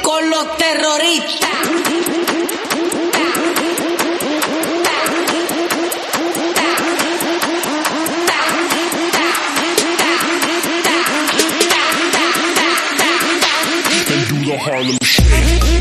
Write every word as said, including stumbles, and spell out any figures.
con los terroristas. And do the Harlem Shake.